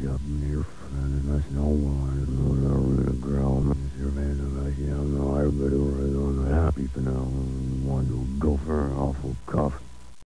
up near friend and that's no one who the ground is your man and I know everybody was on the happy for now one to go for an awful cuff.